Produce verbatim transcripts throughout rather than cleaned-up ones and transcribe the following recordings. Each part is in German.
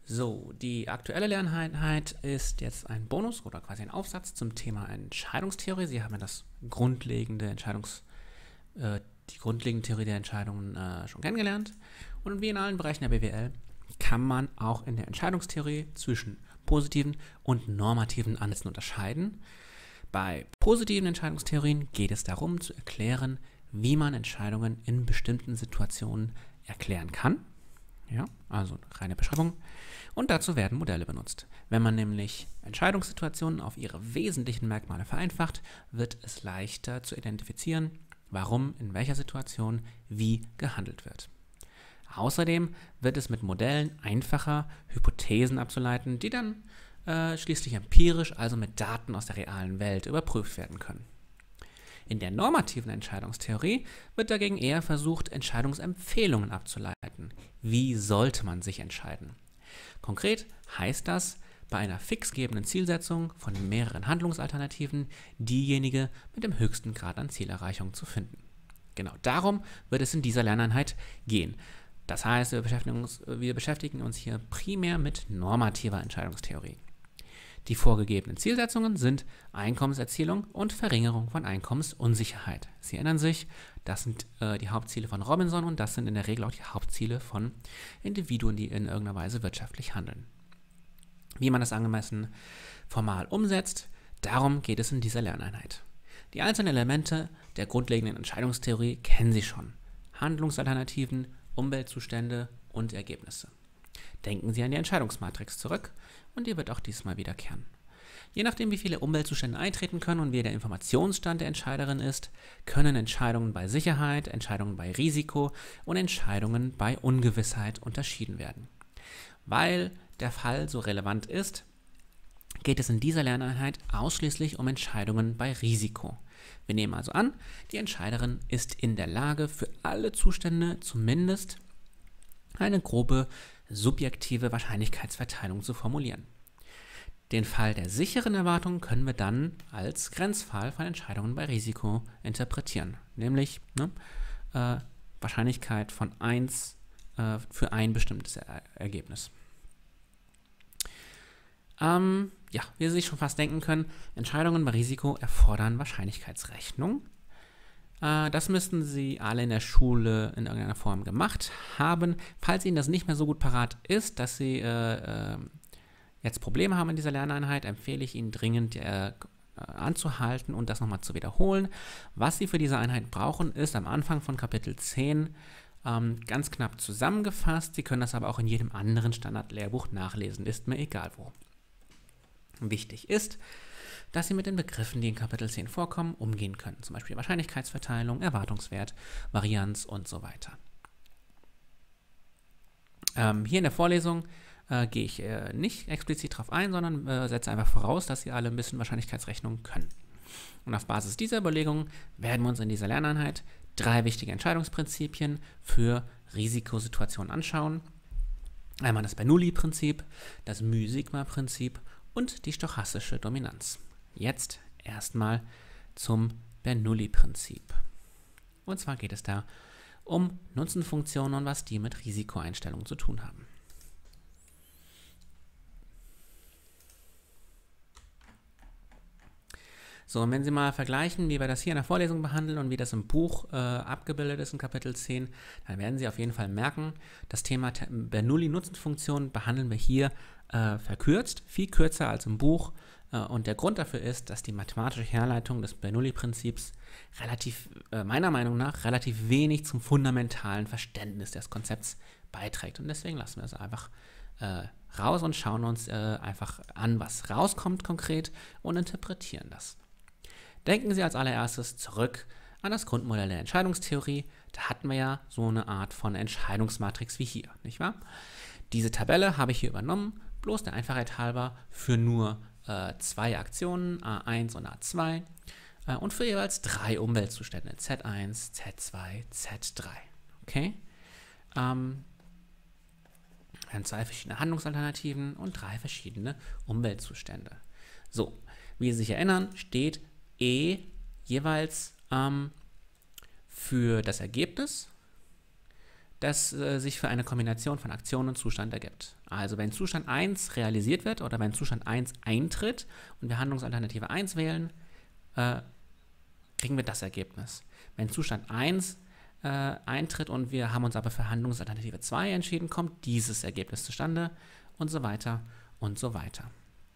So, die aktuelle Lerneinheit ist jetzt ein Bonus oder quasi ein Aufsatz zum Thema Entscheidungstheorie. Sie haben ja das grundlegende Entscheidungs, äh, die grundlegende Theorie der Entscheidungen äh, schon kennengelernt. Und wie in allen Bereichen der B W L kann man auch in der Entscheidungstheorie zwischen positiven und normativen Ansätzen unterscheiden. Bei positiven Entscheidungstheorien geht es darum zu erklären, wie man Entscheidungen in bestimmten Situationen erklären kann. Ja, also reine Beschreibung. Und dazu werden Modelle benutzt. Wenn man nämlich Entscheidungssituationen auf ihre wesentlichen Merkmale vereinfacht, wird es leichter zu identifizieren, warum in welcher Situation wie gehandelt wird. Außerdem wird es mit Modellen einfacher, Hypothesen abzuleiten, die dann äh, schließlich empirisch, also mit Daten aus der realen Welt, überprüft werden können. In der normativen Entscheidungstheorie wird dagegen eher versucht, Entscheidungsempfehlungen abzuleiten. Wie sollte man sich entscheiden? Konkret heißt das, bei einer fix gegebenen Zielsetzung von mehreren Handlungsalternativen diejenige mit dem höchsten Grad an Zielerreichung zu finden. Genau darum wird es in dieser Lerneinheit gehen. Das heißt, wir beschäftigen uns, wir beschäftigen uns hier primär mit normativer Entscheidungstheorie. Die vorgegebenen Zielsetzungen sind Einkommenserzielung und Verringerung von Einkommensunsicherheit. Sie erinnern sich, das sind äh, die Hauptziele von Robinson und das sind in der Regel auch die Hauptziele von Individuen, die in irgendeiner Weise wirtschaftlich handeln. Wie man das angemessen formal umsetzt, darum geht es in dieser Lerneinheit. Die einzelnen Elemente der grundlegenden Entscheidungstheorie kennen Sie schon. Handlungsalternativen, Umweltzustände und Ergebnisse. Denken Sie an die Entscheidungsmatrix zurück und die wird auch diesmal wiederkehren. Je nachdem, wie viele Umweltzustände eintreten können und wie der Informationsstand der Entscheiderin ist, können Entscheidungen bei Sicherheit, Entscheidungen bei Risiko und Entscheidungen bei Ungewissheit unterschieden werden. Weil der Fall so relevant ist, geht es in dieser Lerneinheit ausschließlich um Entscheidungen bei Risiko. Wir nehmen also an, die Entscheiderin ist in der Lage, für alle Zustände zumindest eine grobe subjektive Wahrscheinlichkeitsverteilung zu formulieren. Den Fall der sicheren Erwartung können wir dann als Grenzfall von Entscheidungen bei Risiko interpretieren, nämlich ne, äh, Wahrscheinlichkeit von eins äh, für ein bestimmtes er Ergebnis. Ähm, ja, wie Sie sich schon fast denken können, Entscheidungen bei Risiko erfordern Wahrscheinlichkeitsrechnung. Äh, das müssten Sie alle in der Schule in irgendeiner Form gemacht haben. Falls Ihnen das nicht mehr so gut parat ist, dass Sie äh, äh, jetzt Probleme haben in dieser Lerneinheit, empfehle ich Ihnen dringend äh, anzuhalten und das nochmal zu wiederholen. Was Sie für diese Einheit brauchen, ist am Anfang von Kapitel zehn ähm, ganz knapp zusammengefasst. Sie können das aber auch in jedem anderen Standardlehrbuch nachlesen, ist mir egal wo. Wichtig ist, dass Sie mit den Begriffen, die in Kapitel zehn vorkommen, umgehen können. Zum Beispiel Wahrscheinlichkeitsverteilung, Erwartungswert, Varianz und so weiter. Ähm, hier in der Vorlesung äh, gehe ich äh, nicht explizit darauf ein, sondern äh, setze einfach voraus, dass Sie alle ein bisschen Wahrscheinlichkeitsrechnung können. Und auf Basis dieser Überlegungen werden wir uns in dieser Lerneinheit drei wichtige Entscheidungsprinzipien für Risikosituationen anschauen. Einmal das Bernoulli-Prinzip, das μ-Sigma-Prinzip und die stochastische Dominanz. Jetzt erstmal zum Bernoulli-Prinzip. Und zwar geht es da um Nutzenfunktionen und was die mit Risikoeinstellungen zu tun haben. So, und wenn Sie mal vergleichen, wie wir das hier in der Vorlesung behandeln und wie das im Buch äh, abgebildet ist in Kapitel zehn, dann werden Sie auf jeden Fall merken, das Thema Bernoulli-Nutzenfunktion behandeln wir hier äh, verkürzt, viel kürzer als im Buch. Äh, und der Grund dafür ist, dass die mathematische Herleitung des Bernoulli-Prinzips relativ, äh, meiner Meinung nach, relativ wenig zum fundamentalen Verständnis des Konzepts beiträgt. Und deswegen lassen wir es einfach äh, raus und schauen uns äh, einfach an, was rauskommt konkret und interpretieren das. Denken Sie als allererstes zurück an das Grundmodell der Entscheidungstheorie. Da hatten wir ja so eine Art von Entscheidungsmatrix wie hier, nicht wahr? Diese Tabelle habe ich hier übernommen, bloß der Einfachheit halber für nur äh, zwei Aktionen, A eins und A zwei, äh, und für jeweils drei Umweltzustände, Z eins, Z zwei, Z drei. Okay? Ähm, wir haben zwei verschiedene Handlungsalternativen und drei verschiedene Umweltzustände. So, wie Sie sich erinnern, steht E jeweils ähm, für das Ergebnis, das äh, sich für eine Kombination von Aktion und Zustand ergibt. Also wenn Zustand eins realisiert wird oder wenn Zustand eins eintritt und wir Handlungsalternative eins wählen, äh, kriegen wir das Ergebnis. Wenn Zustand eins äh, eintritt und wir haben uns aber für Handlungsalternative zwei entschieden, kommt dieses Ergebnis zustande und so weiter und so weiter.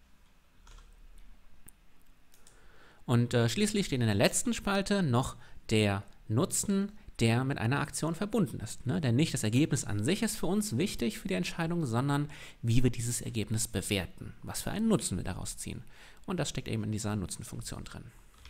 Und äh, schließlich steht in der letzten Spalte noch der Nutzen, der mit einer Aktion verbunden ist. Ne? Denn nicht das Ergebnis an sich ist für uns wichtig für die Entscheidung, sondern wie wir dieses Ergebnis bewerten, was für einen Nutzen wir daraus ziehen. Und das steckt eben in dieser Nutzenfunktion drin.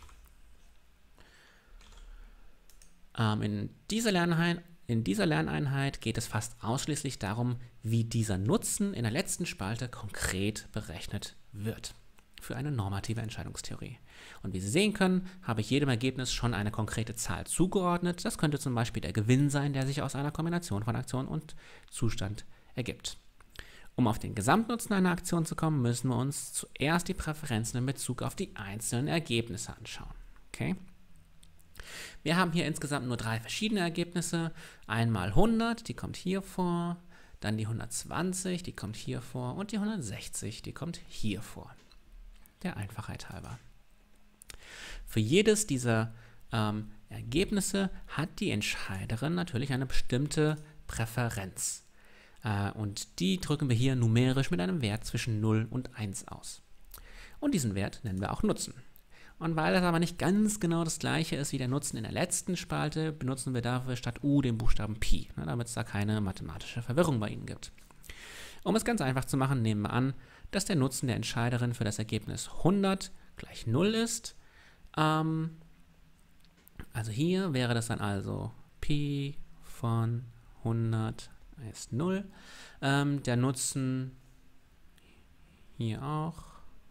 Ähm, in, dieser Lerneinheit, in dieser Lerneinheit geht es fast ausschließlich darum, wie dieser Nutzen in der letzten Spalte konkret berechnet wird für eine normative Entscheidungstheorie. Und wie Sie sehen können, habe ich jedem Ergebnis schon eine konkrete Zahl zugeordnet. Das könnte zum Beispiel der Gewinn sein, der sich aus einer Kombination von Aktion und Zustand ergibt. Um auf den Gesamtnutzen einer Aktion zu kommen, müssen wir uns zuerst die Präferenzen in Bezug auf die einzelnen Ergebnisse anschauen. Okay? Wir haben hier insgesamt nur drei verschiedene Ergebnisse. Einmal hundert, die kommt hier vor, dann die hundertzwanzig, die kommt hier vor und die hundertsechzig, die kommt hier vor. Der Einfachheit halber. Für jedes dieser ähm, Ergebnisse hat die Entscheiderin natürlich eine bestimmte Präferenz. Äh, und die drücken wir hier numerisch mit einem Wert zwischen null und eins aus. Und diesen Wert nennen wir auch Nutzen. Und weil das aber nicht ganz genau das gleiche ist wie der Nutzen in der letzten Spalte, benutzen wir dafür statt U den Buchstaben Pi, ne, damit es da keine mathematische Verwirrung bei Ihnen gibt. Um es ganz einfach zu machen, nehmen wir an, dass der Nutzen der Entscheiderin für das Ergebnis hundert gleich null ist. Ähm, also hier wäre das dann also Pi von hundert ist null. Ähm, der Nutzen hier auch.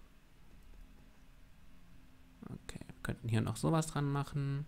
Okay, wir könnten hier noch sowas dran machen.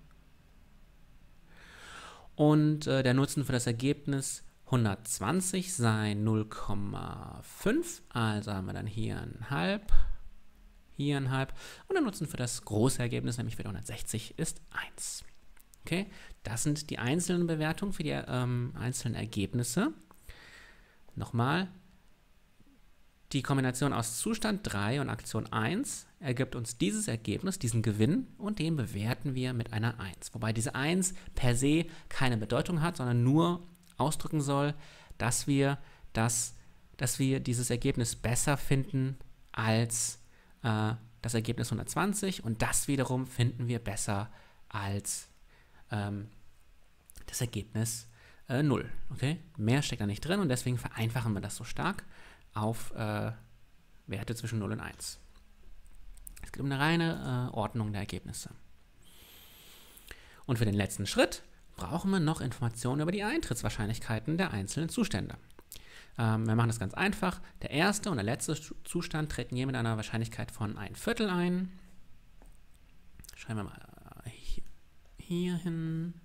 Und äh, der Nutzen für das Ergebnis hundertzwanzig sei null Komma fünf, also haben wir dann hier ein halb, hier ein halb und der Nutzen für das große Ergebnis, nämlich für die hundertsechzig, ist eins. Okay, das sind die einzelnen Bewertungen für die ähm, einzelnen Ergebnisse. Nochmal, die Kombination aus Zustand drei und Aktion eins ergibt uns dieses Ergebnis, diesen Gewinn, und den bewerten wir mit einer eins. Wobei diese eins per se keine Bedeutung hat, sondern nur ausdrücken soll, dass wir, das, dass wir dieses Ergebnis besser finden als äh, das Ergebnis hundertzwanzig, und das wiederum finden wir besser als ähm, das Ergebnis äh, null. Okay? Mehr steckt da nicht drin und deswegen vereinfachen wir das so stark auf äh, Werte zwischen null und eins. Es geht um eine reine äh, Ordnung der Ergebnisse. Und für den letzten Schritt brauchen wir noch Informationen über die Eintrittswahrscheinlichkeiten der einzelnen Zustände. Ähm, wir machen das ganz einfach. Der erste und der letzte Zustand treten je mit einer Wahrscheinlichkeit von ein Viertel ein. Schreiben wir mal hier, hier hin.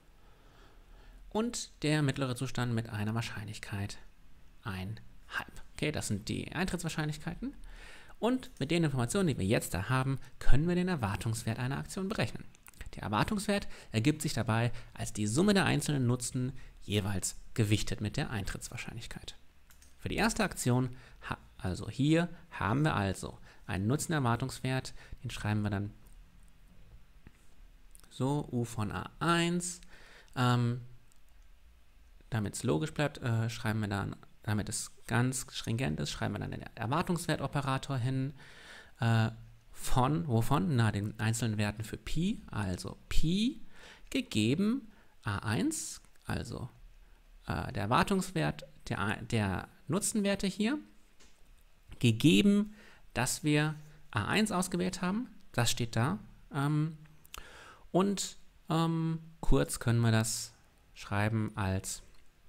Und der mittlere Zustand mit einer Wahrscheinlichkeit ein halb. Okay, das sind die Eintrittswahrscheinlichkeiten. Und mit den Informationen, die wir jetzt da haben, können wir den Erwartungswert einer Aktion berechnen. Der Erwartungswert ergibt sich dabei als die Summe der einzelnen Nutzen, jeweils gewichtet mit der Eintrittswahrscheinlichkeit. Für die erste Aktion, also hier, haben wir also einen Nutzenerwartungswert, den schreiben wir dann so, U von A eins. Ähm, damit es logisch bleibt, äh, schreiben wir dann, damit es ganz stringent ist, schreiben wir dann den Erwartungswertoperator hin. Äh, Von, wovon? Na, den einzelnen Werten für Pi, also Pi gegeben A eins, also äh, der Erwartungswert der, der Nutzenwerte hier, gegeben, dass wir A eins ausgewählt haben, das steht da, ähm, und ähm, kurz können wir das schreiben als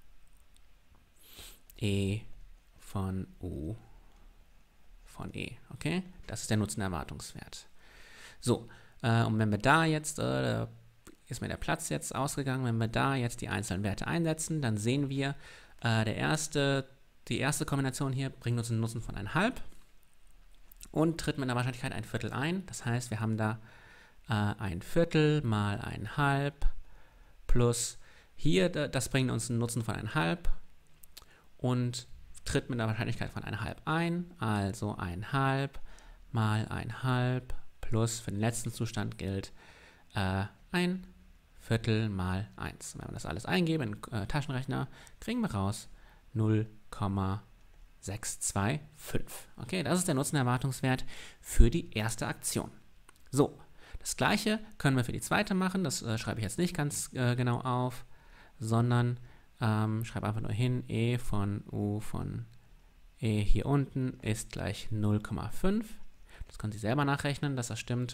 E von U von E, okay? Das ist der Nutzenerwartungswert. So, äh, und wenn wir da jetzt, äh, ist mir der Platz jetzt ausgegangen, wenn wir da jetzt die einzelnen Werte einsetzen, dann sehen wir, äh, der erste, die erste Kombination hier bringt uns einen Nutzen von ein halb und tritt mit einer Wahrscheinlichkeit ein Viertel ein. Das heißt, wir haben da äh, ein Viertel mal ein halb plus Hier, das bringt uns einen Nutzen von eins Komma fünf und tritt mit einer Wahrscheinlichkeit von eins Komma fünf ein, also eins Komma fünf mal eins Komma fünf plus für den letzten Zustand gilt äh, ein Viertel mal eins. Wenn wir das alles eingeben in den äh, Taschenrechner, kriegen wir raus null Komma sechs zwei fünf. Okay, das ist der Nutzenerwartungswert für die erste Aktion. So, das gleiche können wir für die zweite machen. Das äh, schreibe ich jetzt nicht ganz äh, genau auf, sondern ähm, schreibe einfach nur hin, e von u von e hier unten ist gleich null Komma fünf. Das können Sie selber nachrechnen, dass das stimmt.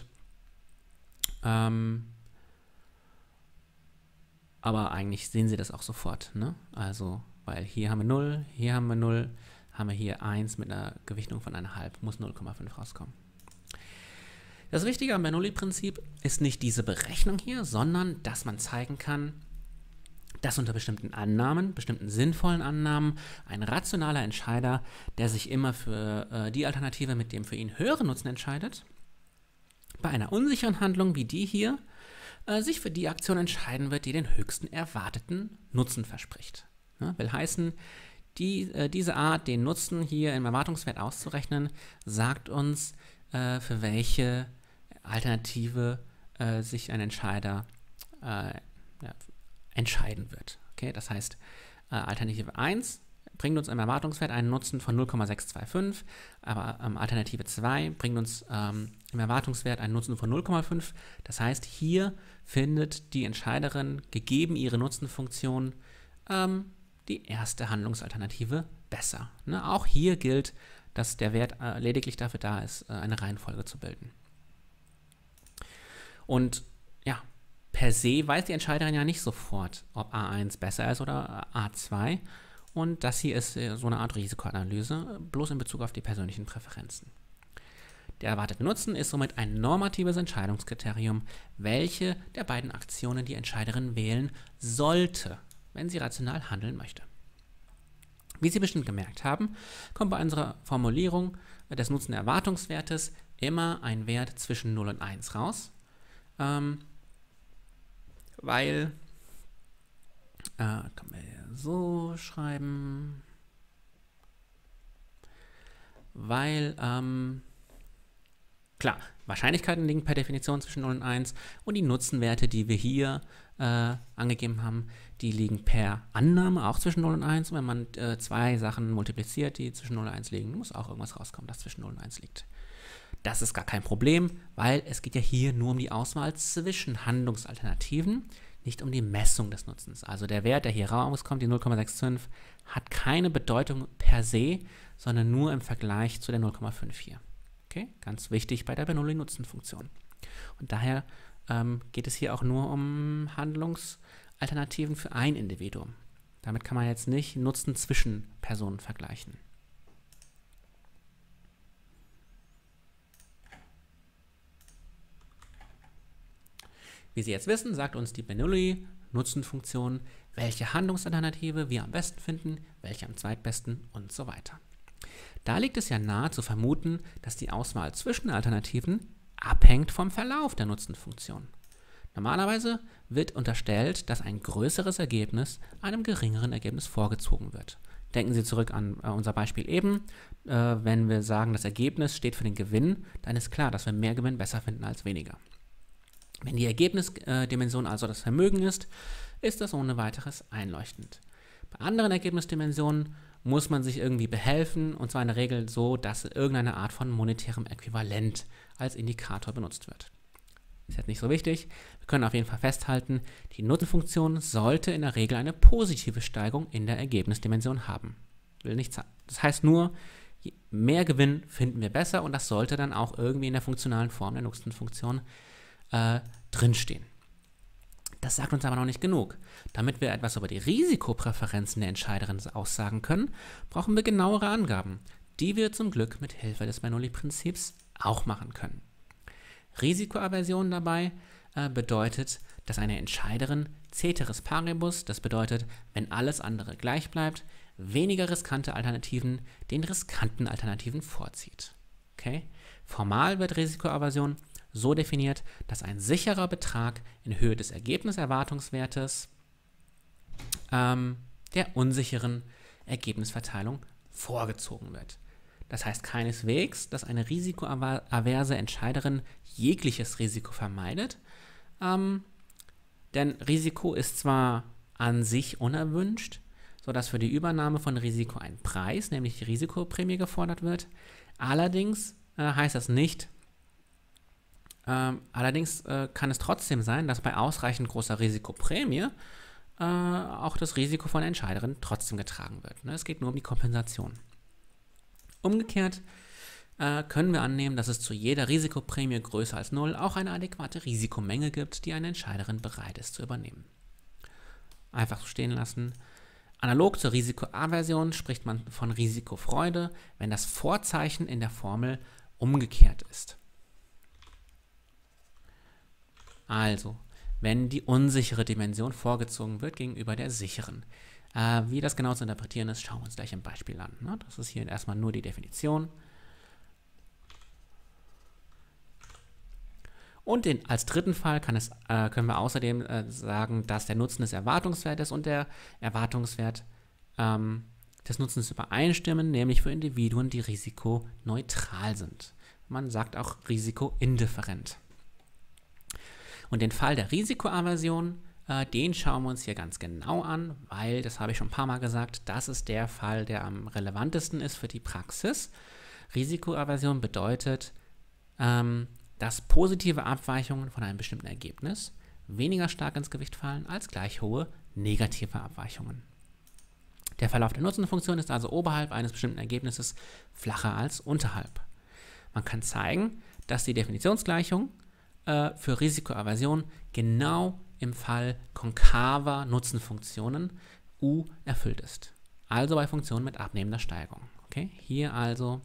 Ähm, aber eigentlich sehen Sie das auch sofort, ne? Also, weil hier haben wir null, hier haben wir null, haben wir hier eins mit einer Gewichtung von eins Komma fünf, muss null Komma fünf rauskommen. Das Wichtige am Bernoulli-Prinzip ist nicht diese Berechnung hier, sondern dass man zeigen kann, dass unter bestimmten Annahmen, bestimmten sinnvollen Annahmen, ein rationaler Entscheider, der sich immer für äh, die Alternative mit dem für ihn höheren Nutzen entscheidet, bei einer unsicheren Handlung wie die hier, äh, sich für die Aktion entscheiden wird, die den höchsten erwarteten Nutzen verspricht. Ja, will heißen, die, äh, diese Art, den Nutzen hier im Erwartungswert auszurechnen, sagt uns, äh, für welche Alternative äh, sich ein Entscheider äh, ja, entscheiden wird. Okay, das heißt, äh, Alternative eins bringt uns im Erwartungswert einen Nutzen von null Komma sechs zwei fünf, aber ähm, Alternative zwei bringt uns ähm, im Erwartungswert einen Nutzen von null Komma fünf. Das heißt, hier findet die Entscheiderin, gegeben ihre Nutzenfunktion, ähm, die erste Handlungsalternative besser. Ne? Auch hier gilt, dass der Wert äh, lediglich dafür da ist, äh, eine Reihenfolge zu bilden. Und ja, per se weiß die Entscheiderin ja nicht sofort, ob A eins besser ist oder A zwei. Und das hier ist äh, so eine Art Risikoanalyse, bloß in Bezug auf die persönlichen Präferenzen. Der erwartete Nutzen ist somit ein normatives Entscheidungskriterium, welche der beiden Aktionen die Entscheiderin wählen sollte, wenn sie rational handeln möchte. Wie Sie bestimmt gemerkt haben, kommt bei unserer Formulierung des Nutzenerwartungswertes immer ein Wert zwischen null und eins raus, ähm, weil, äh, können wir so schreiben, weil, ähm, klar, Wahrscheinlichkeiten liegen per Definition zwischen null und eins und die Nutzenwerte, die wir hier äh, angegeben haben, die liegen per Annahme auch zwischen null und eins. Und wenn man äh, zwei Sachen multipliziert, die zwischen null und eins liegen, muss auch irgendwas rauskommen, das zwischen null und eins liegt. Das ist gar kein Problem, weil es geht ja hier nur um die Auswahl zwischen Handlungsalternativen, nicht um die Messung des Nutzens. Also der Wert, der hier rauskommt, die null Komma sechs fünf, hat keine Bedeutung per se, sondern nur im Vergleich zu der null Komma fünf hier. Okay? Ganz wichtig bei der Bernoulli-Nutzenfunktion. Und daher ähm, geht es hier auch nur um Handlungsalternativen für ein Individuum. Damit kann man jetzt nicht Nutzen zwischen Personen vergleichen. Wie Sie jetzt wissen, sagt uns die Bernoulli-Nutzenfunktion, welche Handlungsalternative wir am besten finden, welche am zweitbesten und so weiter. Da liegt es ja nahe zu vermuten, dass die Auswahl zwischen Alternativen abhängt vom Verlauf der Nutzenfunktion. Normalerweise wird unterstellt, dass ein größeres Ergebnis einem geringeren Ergebnis vorgezogen wird. Denken Sie zurück an äh, unser Beispiel eben. Äh, wenn wir sagen, das Ergebnis steht für den Gewinn, dann ist klar, dass wir mehr Gewinn besser finden als weniger. Wenn die Ergebnisdimension also das Vermögen ist, ist das ohne weiteres einleuchtend. Bei anderen Ergebnisdimensionen muss man sich irgendwie behelfen, und zwar in der Regel so, dass irgendeine Art von monetärem Äquivalent als Indikator benutzt wird. Ist jetzt nicht so wichtig. Wir können auf jeden Fall festhalten, die Nutzenfunktion sollte in der Regel eine positive Steigung in der Ergebnisdimension haben. Will nicht sagen. Das heißt nur, je mehr Gewinn finden wir besser, und das sollte dann auch irgendwie in der funktionalen Form der Nutzenfunktion äh, drinstehen. Das sagt uns aber noch nicht genug. Damit wir etwas über die Risikopräferenzen der Entscheiderin aussagen können, brauchen wir genauere Angaben, die wir zum Glück mit Hilfe des Bernoulli-Prinzips auch machen können. Risikoaversion dabei äh, bedeutet, dass eine Entscheiderin ceteris paribus, das bedeutet, wenn alles andere gleich bleibt, weniger riskante Alternativen den riskanten Alternativen vorzieht. Okay? Formal wird Risikoaversion so definiert, dass ein sicherer Betrag in Höhe des Ergebniserwartungswertes ähm, der unsicheren Ergebnisverteilung vorgezogen wird. Das heißt keineswegs, dass eine risikoaverse Entscheiderin jegliches Risiko vermeidet, ähm, denn Risiko ist zwar an sich unerwünscht, sodass für die Übernahme von Risiko ein Preis, nämlich die Risikoprämie, gefordert wird. Allerdings äh, heißt das nicht, ähm, allerdings äh, kann es trotzdem sein, dass bei ausreichend großer Risikoprämie äh, auch das Risiko von der Entscheiderin trotzdem getragen wird. Ne? Es geht nur um die Kompensation. Umgekehrt äh, können wir annehmen, dass es zu jeder Risikoprämie größer als null auch eine adäquate Risikomenge gibt, die eine Entscheiderin bereit ist zu übernehmen. Einfach so stehen lassen. Analog zur Risikoaversion spricht man von Risikofreude, wenn das Vorzeichen in der Formel umgekehrt ist. Also, wenn die unsichere Dimension vorgezogen wird gegenüber der sicheren. Äh, wie das genau zu interpretieren ist, schauen wir uns gleich im Beispiel an. Ne? Das ist hier erstmal nur die Definition. Und den, als dritten Fall kann es, äh, können wir außerdem äh, sagen, dass der Nutzen des Erwartungswertes und der Erwartungswert ähm, des Nutzens übereinstimmen, nämlich für Individuen, die risikoneutral sind. Man sagt auch risikoindifferent. Und den Fall der Risikoaversion, äh, den schauen wir uns hier ganz genau an, weil, das habe ich schon ein paar Mal gesagt, das ist der Fall, der am relevantesten ist für die Praxis. Risikoaversion bedeutet, ähm, dass positive Abweichungen von einem bestimmten Ergebnis weniger stark ins Gewicht fallen als gleich hohe negative Abweichungen. Der Verlauf der Nutzenfunktion ist also oberhalb eines bestimmten Ergebnisses flacher als unterhalb. Man kann zeigen, dass die Definitionsgleichung äh, für Risikoaversion genau im Fall konkaver Nutzenfunktionen U erfüllt ist. Also bei Funktionen mit abnehmender Steigung. Okay? Hier also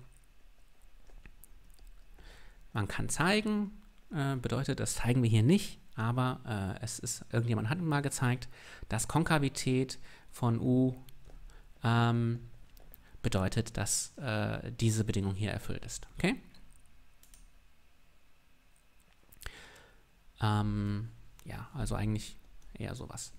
man kann zeigen, äh, bedeutet, das zeigen wir hier nicht, aber äh, es ist, irgendjemand hat mal gezeigt, dass Konkavität von U ähm, bedeutet, dass äh, diese Bedingung hier erfüllt ist. Okay? Ähm, ja, also eigentlich eher sowas.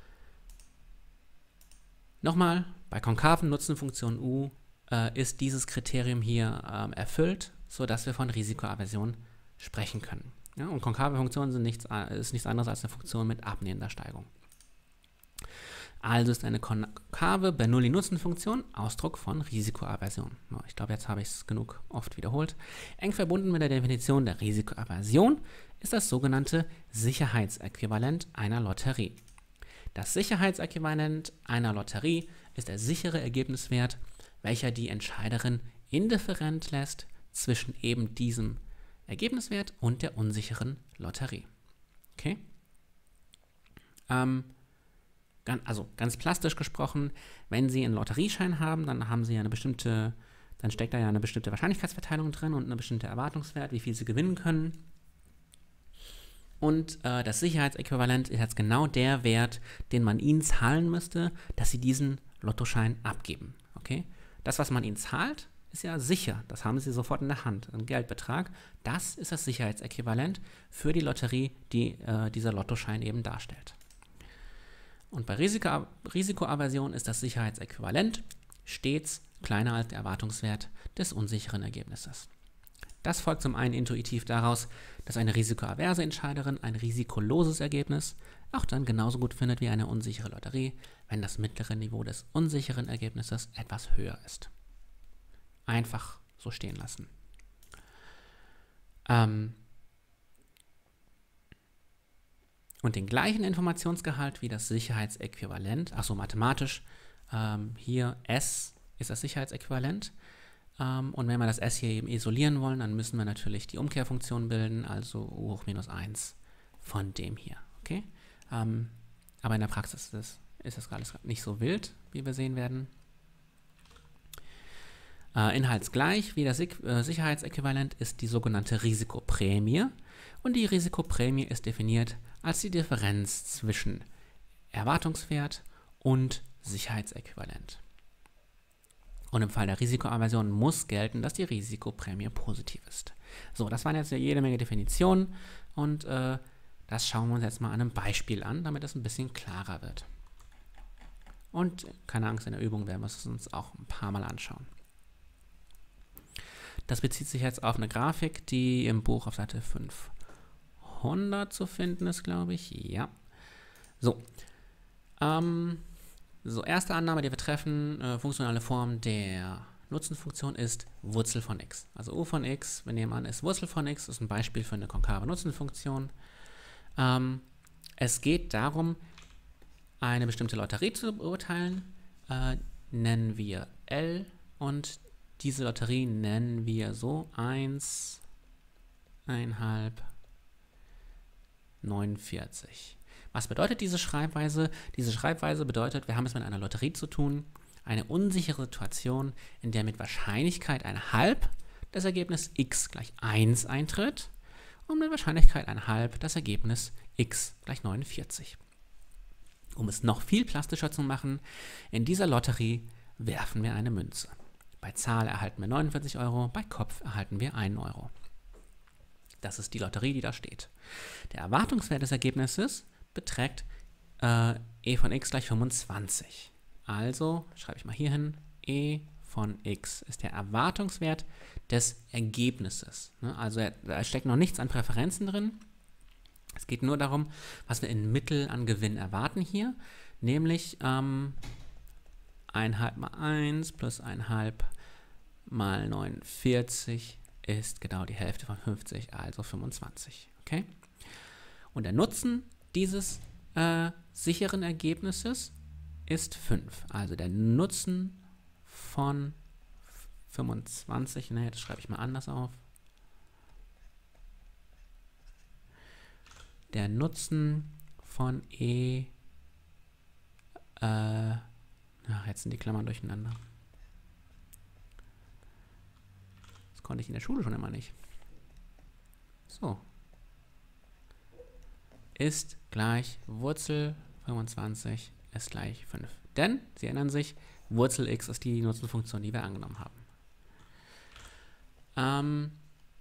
Nochmal, bei konkaven Nutzenfunktionen U äh, ist dieses Kriterium hier ähm, erfüllt, sodass wir von Risikoaversion sprechen können. Ja, und konkave Funktionen sind nichts, ist nichts anderes als eine Funktion mit abnehmender Steigung. Also ist eine konkave Bernoulli-Nutzenfunktion Ausdruck von Risikoaversion. Ich glaube, jetzt habe ich es genug oft wiederholt. Eng verbunden mit der Definition der Risikoaversion ist das sogenannte Sicherheitsäquivalent einer Lotterie. Das Sicherheitsäquivalent einer Lotterie ist der sichere Ergebniswert, welcher die Entscheiderin indifferent lässt zwischen eben diesem Ergebniswert und der unsicheren Lotterie. Okay? Ähm, ganz, also ganz plastisch gesprochen, wenn Sie einen Lotterieschein haben, dann haben Sie ja eine bestimmte, dann steckt da ja eine bestimmte Wahrscheinlichkeitsverteilung drin und eine bestimmte Erwartungswert, wie viel Sie gewinnen können. Und äh, das Sicherheitsäquivalent ist jetzt genau der Wert, den man Ihnen zahlen müsste, dass Sie diesen Lottoschein abgeben. Okay? Das, was man Ihnen zahlt, ist ja sicher. Das haben Sie sofort in der Hand. Ein Geldbetrag. Das ist das Sicherheitsäquivalent für die Lotterie, die äh, dieser Lottoschein eben darstellt. Und bei Risiko Risikoaversion ist das Sicherheitsäquivalent stets kleiner als der Erwartungswert des unsicheren Ergebnisses. Das folgt zum einen intuitiv daraus, dass eine risikoaverse Entscheiderin ein risikoloses Ergebnis auch dann genauso gut findet wie eine unsichere Lotterie, wenn das mittlere Niveau des unsicheren Ergebnisses etwas höher ist. Einfach so stehen lassen. Ähm und den gleichen Informationsgehalt wie das Sicherheitsäquivalent, achso mathematisch, ähm, hier S ist das Sicherheitsäquivalent. Ähm, und wenn wir das S hier eben isolieren wollen, dann müssen wir natürlich die Umkehrfunktion bilden, also U hoch minus eins von dem hier. Okay? Ähm, aber in der Praxis ist das, ist das alles nicht so wild, wie wir sehen werden. Äh, inhaltsgleich wie das äh, Sicherheitsäquivalent ist die sogenannte Risikoprämie. Und die Risikoprämie ist definiert als die Differenz zwischen Erwartungswert und Sicherheitsäquivalent. Und im Fall der Risikoaversion muss gelten, dass die Risikoprämie positiv ist. So, das waren jetzt jede Menge Definitionen und äh, das schauen wir uns jetzt mal an einem Beispiel an, damit es ein bisschen klarer wird. Und keine Angst, in der Übung werden wir es uns auch ein paar Mal anschauen. Das bezieht sich jetzt auf eine Grafik, die im Buch auf Seite fünfhundert zu finden ist, glaube ich. Ja. So. Ähm, so, erste Annahme, die wir treffen, äh, funktionale Form der Nutzenfunktion ist Wurzel von x. Also u von x, wir nehmen an, ist Wurzel von x, ist ein Beispiel für eine konkave Nutzenfunktion. Ähm, es geht darum, eine bestimmte Lotterie zu beurteilen, äh, nennen wir L und diese Lotterie nennen wir so eins, eins Komma fünf, neunundvierzig. Was bedeutet diese Schreibweise? Diese Schreibweise bedeutet, wir haben es mit einer Lotterie zu tun, eine unsichere Situation, in der mit Wahrscheinlichkeit ein halb das Ergebnis x gleich eins eintritt und mit Wahrscheinlichkeit ein halb das Ergebnis x gleich neunundvierzig. Um es noch viel plastischer zu machen, in dieser Lotterie werfen wir eine Münze. Bei Zahl erhalten wir neunundvierzig Euro, bei Kopf erhalten wir einen Euro. Das ist die Lotterie, die da steht. Der Erwartungswert des Ergebnisses beträgt äh, e von x gleich fünfundzwanzig. Also schreibe ich mal hier hin, e von x ist der Erwartungswert des Ergebnisses. Ne? Also da steckt noch nichts an Präferenzen drin. Es geht nur darum, was wir in Mittel an Gewinn erwarten hier, nämlich ähm, eins halb mal eins plus eins halb mal neunundvierzig ist genau die Hälfte von fünfzig, also fünfundzwanzig. Okay? Und der Nutzen dieses äh, sicheren Ergebnisses ist fünf. Also der Nutzen von fünfundzwanzig, ne, das schreibe ich mal anders auf. Der Nutzen von e, äh, ach, jetzt sind die Klammern durcheinander. Das konnte ich in der Schule schon immer nicht. So. Ist gleich Wurzel fünfundzwanzig ist gleich fünf. Denn, Sie erinnern sich, Wurzel x ist die Nutzenfunktion, die wir angenommen haben. Ähm,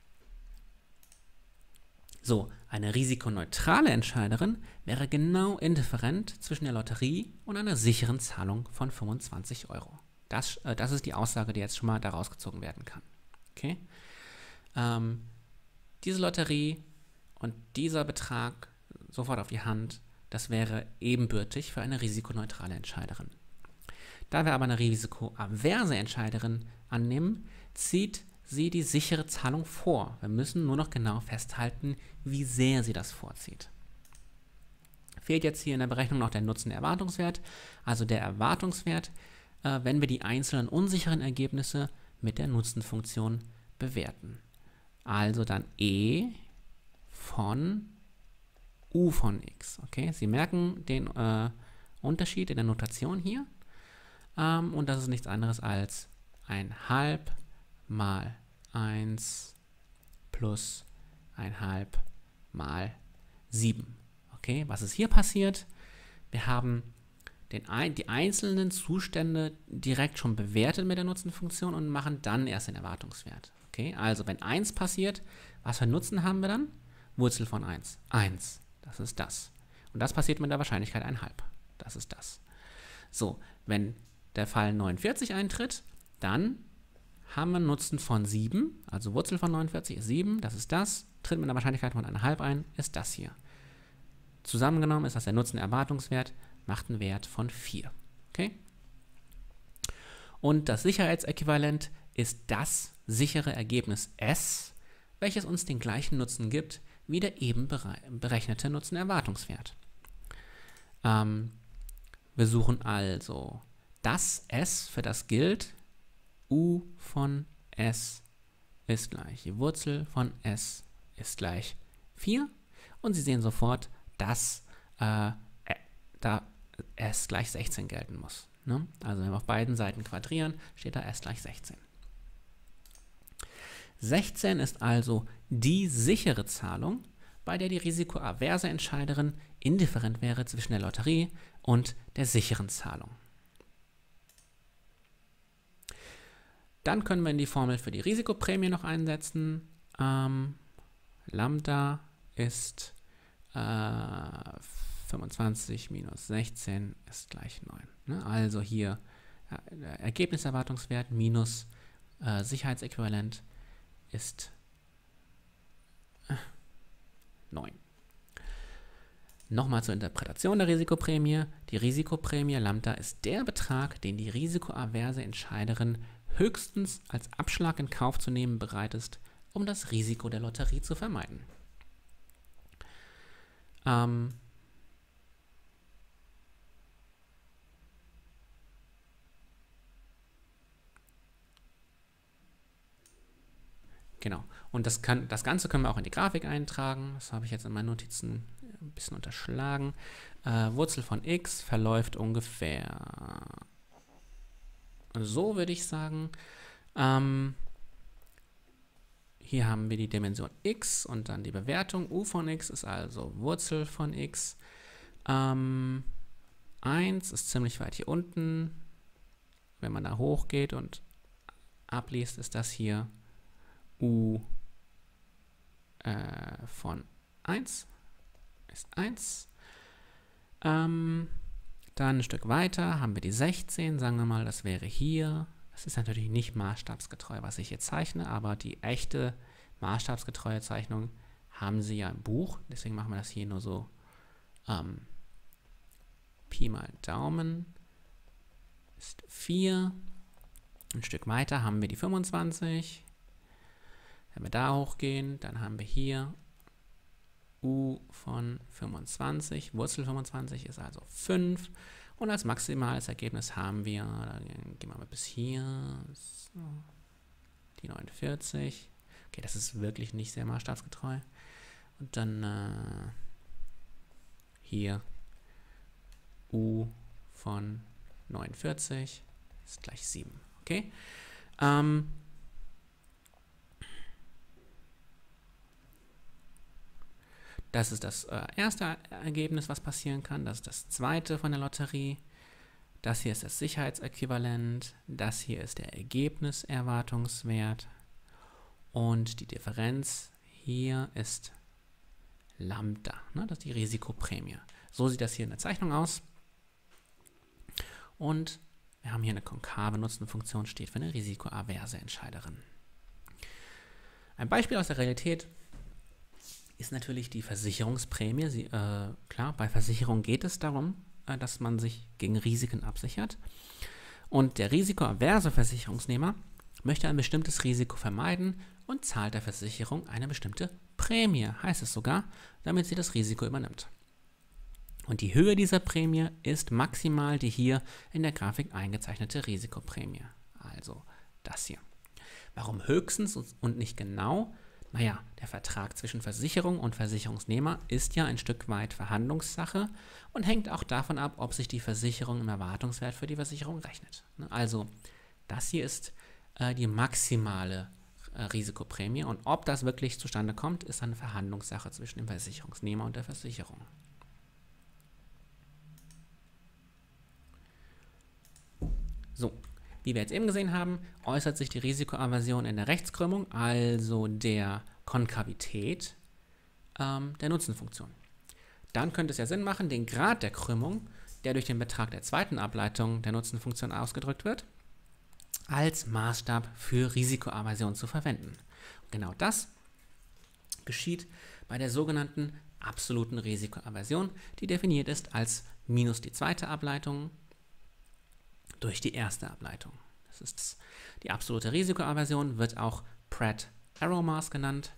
so, eine risikoneutrale Entscheiderin wäre genau indifferent zwischen der Lotterie und einer sicheren Zahlung von fünfundzwanzig Euro. Das, äh, das ist die Aussage, die jetzt schon mal daraus gezogen werden kann. Okay? Ähm, diese Lotterie und dieser Betrag sofort auf die Hand, das wäre ebenbürtig für eine risikoneutrale Entscheiderin. Da wir aber eine risikoaverse Entscheiderin annehmen, zieht sie die sichere Zahlung vor. Wir müssen nur noch genau festhalten, wie sehr sie das vorzieht. Fehlt jetzt hier in der Berechnung noch der Nutzen-Erwartungswert, also der Erwartungswert, äh, wenn wir die einzelnen unsicheren Ergebnisse mit der Nutzenfunktion bewerten. Also dann e von u von x. Okay? Sie merken den äh, Unterschied in der Notation hier. Ähm, und das ist nichts anderes als ein halb mal eins plus ein halb mal sieben. Okay? Was ist hier passiert? Wir haben den ein, die einzelnen Zustände direkt schon bewertet mit der Nutzenfunktion und machen dann erst den Erwartungswert. Okay? Also wenn eins passiert, was für Nutzen haben wir dann? Wurzel von eins. eins. Das ist das. Und das passiert mit der Wahrscheinlichkeit eins halb. Das ist das. So, wenn der Fall neunundvierzig eintritt, dann haben wir einen Nutzen von sieben, also Wurzel von neunundvierzig ist sieben, das ist das, tritt mit einer Wahrscheinlichkeit von eins halb ein, ist das hier. Zusammengenommen ist das der Nutzen-Erwartungswert, macht einen Wert von vier. Okay? Und das Sicherheitsäquivalent ist das sichere Ergebnis S, welches uns den gleichen Nutzen gibt wie der eben berechnete Nutzenerwartungswert. Ähm, wir suchen also das S, für das gilt, u von S ist gleich, die Wurzel von S ist gleich vier. Und Sie sehen sofort, dass äh, da S gleich sechzehn gelten muss. Ne? Also wenn wir auf beiden Seiten quadrieren, steht da S gleich sechzehn. sechzehn ist also die sichere Zahlung, bei der die risikoaverse Entscheiderin indifferent wäre zwischen der Lotterie und der sicheren Zahlung. Dann können wir in die Formel für die Risikoprämie noch einsetzen. Ähm, Lambda ist äh, fünfundzwanzig minus sechzehn ist gleich neun. Ne? Also hier äh, Ergebniserwartungswert minus äh, Sicherheitsäquivalent ist äh, neun. Nochmal zur Interpretation der Risikoprämie. Die Risikoprämie Lambda ist der Betrag, den die risikoaverse Entscheiderin höchstens als Abschlag in Kauf zu nehmen bereit ist, um das Risiko der Lotterie zu vermeiden. Ähm, genau. Und das, kann, das Ganze können wir auch in die Grafik eintragen. Das habe ich jetzt in meinen Notizen ein bisschen unterschlagen. Äh, Wurzel von x verläuft ungefähr so, würde ich sagen. Ähm, hier haben wir die Dimension x und dann die Bewertung. U von x ist also Wurzel von x. Ähm, eins ist ziemlich weit hier unten. Wenn man da hochgeht und abliest, ist das hier U äh, von eins. Ist eins. Ähm, dann ein Stück weiter haben wir die sechzehn. Sagen wir mal, das wäre hier. Das ist natürlich nicht maßstabsgetreu, was ich hier zeichne, aber die echte maßstabsgetreue Zeichnung haben sie ja im Buch. Deswegen machen wir das hier nur so ähm, Pi mal Daumen ist vier. Ein Stück weiter haben wir die fünfundzwanzig. Wenn wir da hochgehen, dann haben wir hier U von fünfundzwanzig. Wurzel fünfundzwanzig ist also fünf. Und als maximales Ergebnis haben wir, dann gehen wir mal bis hier, so, die neunundvierzig. Okay, das ist wirklich nicht sehr maßstabsgetreu. Und dann äh, hier U von neunundvierzig ist gleich sieben. Okay. Ähm, Das ist das äh, erste Ergebnis, was passieren kann. Das ist das zweite von der Lotterie. Das hier ist das Sicherheitsäquivalent. Das hier ist der Ergebniserwartungswert. Und die Differenz hier ist Lambda. Ne? Das ist die Risikoprämie. So sieht das hier in der Zeichnung aus. Und wir haben hier eine konkave Nutzenfunktion, steht für eine risikoaverse Entscheiderin. Ein Beispiel aus der Realität ist natürlich die Versicherungsprämie. Sie, äh, klar, bei Versicherung geht es darum, äh, dass man sich gegen Risiken absichert. Und der risikoaverse Versicherungsnehmer möchte ein bestimmtes Risiko vermeiden und zahlt der Versicherung eine bestimmte Prämie, heißt es sogar, damit sie das Risiko übernimmt. Und die Höhe dieser Prämie ist maximal die hier in der Grafik eingezeichnete Risikoprämie. Also das hier. Warum höchstens und nicht genau? Naja, der Vertrag zwischen Versicherung und Versicherungsnehmer ist ja ein Stück weit Verhandlungssache und hängt auch davon ab, ob sich die Versicherung im Erwartungswert für die Versicherung rechnet. Also das hier ist äh, die maximale äh, Risikoprämie und ob das wirklich zustande kommt, ist eine Verhandlungssache zwischen dem Versicherungsnehmer und der Versicherung. So. Wie wir jetzt eben gesehen haben, äußert sich die Risikoaversion in der Rechtskrümmung, also der Konkavität ähm, der Nutzenfunktion. Dann könnte es ja Sinn machen, den Grad der Krümmung, der durch den Betrag der zweiten Ableitung der Nutzenfunktion ausgedrückt wird, als Maßstab für Risikoaversion zu verwenden. Und genau das geschieht bei der sogenannten absoluten Risikoaversion, die definiert ist als minus die zweite Ableitung durch die erste Ableitung. Das ist die absolute Risikoaversion, wird auch Pratt-Arrow-Maß genannt,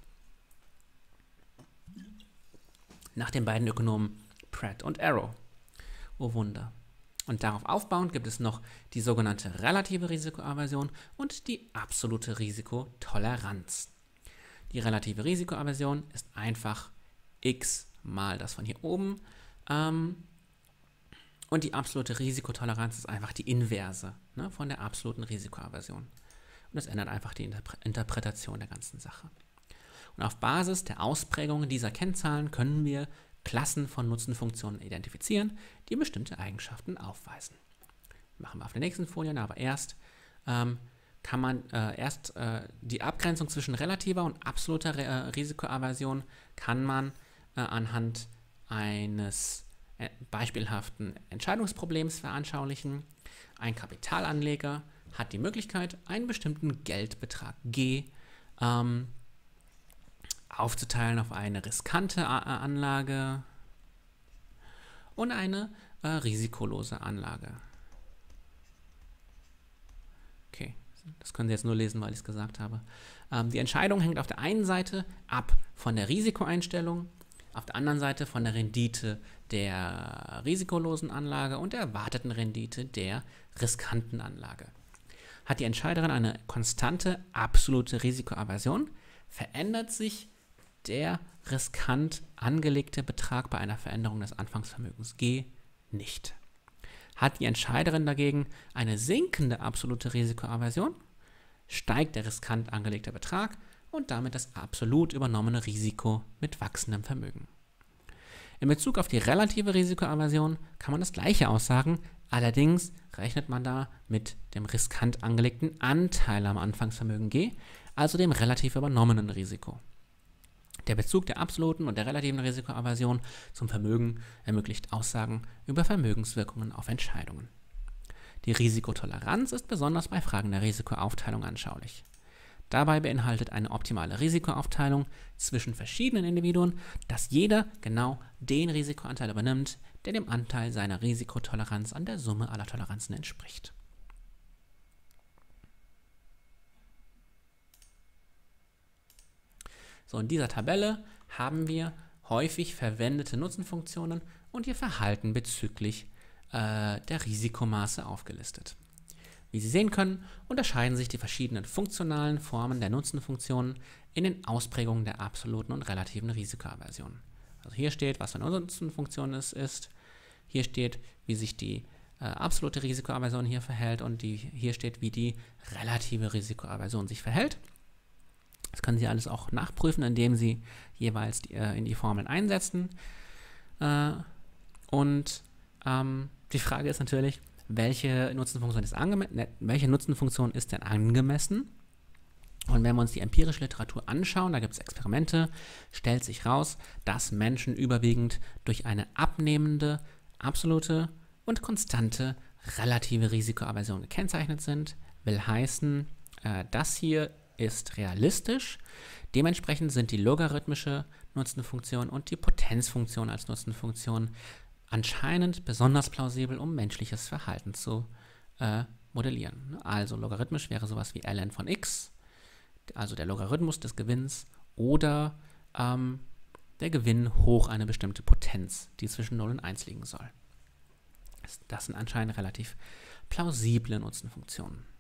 nach den beiden Ökonomen Pratt und Arrow. Oh Wunder. Und darauf aufbauend gibt es noch die sogenannte relative Risikoaversion und die absolute Risikotoleranz. Die relative Risikoaversion ist einfach x mal das von hier oben. Ähm, Und die absolute Risikotoleranz ist einfach die Inverse, ne, von der absoluten Risikoaversion. Und das ändert einfach die Interpre- Interpretation der ganzen Sache. Und auf Basis der Ausprägungen dieser Kennzahlen können wir Klassen von Nutzenfunktionen identifizieren, die bestimmte Eigenschaften aufweisen. Machen wir auf der nächsten Folie, aber erst ähm, kann man äh, erst äh, die Abgrenzung zwischen relativer und absoluter Re- äh, Risikoaversion kann man äh, anhand eines äh, beispielhaften Entscheidungsproblems veranschaulichen. Ein Kapitalanleger hat die Möglichkeit, einen bestimmten Geldbetrag G ähm, aufzuteilen auf eine riskante A Anlage und eine äh, risikolose Anlage. Okay, das können Sie jetzt nur lesen, weil ich es gesagt habe. Ähm, die Entscheidung hängt auf der einen Seite ab von der Risikoeinstellung, auf der anderen Seite von der Rendite der risikolosen Anlage und der erwarteten Rendite der riskanten Anlage. Hat die Entscheiderin eine konstante, absolute Risikoaversion, verändert sich der riskant angelegte Betrag bei einer Veränderung des Anfangsvermögens G nicht. Hat die Entscheiderin dagegen eine sinkende absolute Risikoaversion, steigt der riskant angelegte Betrag und damit das absolut übernommene Risiko mit wachsendem Vermögen. In Bezug auf die relative Risikoaversion kann man das Gleiche aussagen, allerdings rechnet man da mit dem riskant angelegten Anteil am Anfangsvermögen G, also dem relativ übernommenen Risiko. Der Bezug der absoluten und der relativen Risikoaversion zum Vermögen ermöglicht Aussagen über Vermögenswirkungen auf Entscheidungen. Die Risikotoleranz ist besonders bei Fragen der Risikoaufteilung anschaulich. Dabei beinhaltet eine optimale Risikoaufteilung zwischen verschiedenen Individuen, dass jeder genau den Risikoanteil übernimmt, der dem Anteil seiner Risikotoleranz an der Summe aller Toleranzen entspricht. So, in dieser Tabelle haben wir häufig verwendete Nutzenfunktionen und ihr Verhalten bezüglich äh, der Risikomaße aufgelistet. Wie Sie sehen können, unterscheiden sich die verschiedenen funktionalen Formen der Nutzenfunktionen in den Ausprägungen der absoluten und relativen Risikoaversion. Also hier steht, was für eine Nutzenfunktion es ist. Hier steht, wie sich die äh, absolute Risikoaversion hier verhält und die, hier steht, wie die relative Risikoaversion sich verhält. Das können Sie alles auch nachprüfen, indem Sie jeweils die, äh, in die Formeln einsetzen. Äh, und ähm, die Frage ist natürlich, welche Nutzenfunktion ist, ne, welche Nutzenfunktion ist denn angemessen? Und wenn wir uns die empirische Literatur anschauen, da gibt es Experimente, stellt sich raus, dass Menschen überwiegend durch eine abnehmende, absolute und konstante relative Risikoaversion gekennzeichnet sind. Will heißen, äh, das hier ist realistisch. Dementsprechend sind die logarithmische Nutzenfunktion und die Potenzfunktion als Nutzenfunktion anscheinend besonders plausibel, um menschliches Verhalten zu äh, modellieren. Also logarithmisch wäre sowas wie ln von x, also der Logarithmus des Gewinns, oder ähm, der Gewinn hoch eine bestimmte Potenz, die zwischen null und eins liegen soll. Das sind anscheinend relativ plausible Nutzenfunktionen.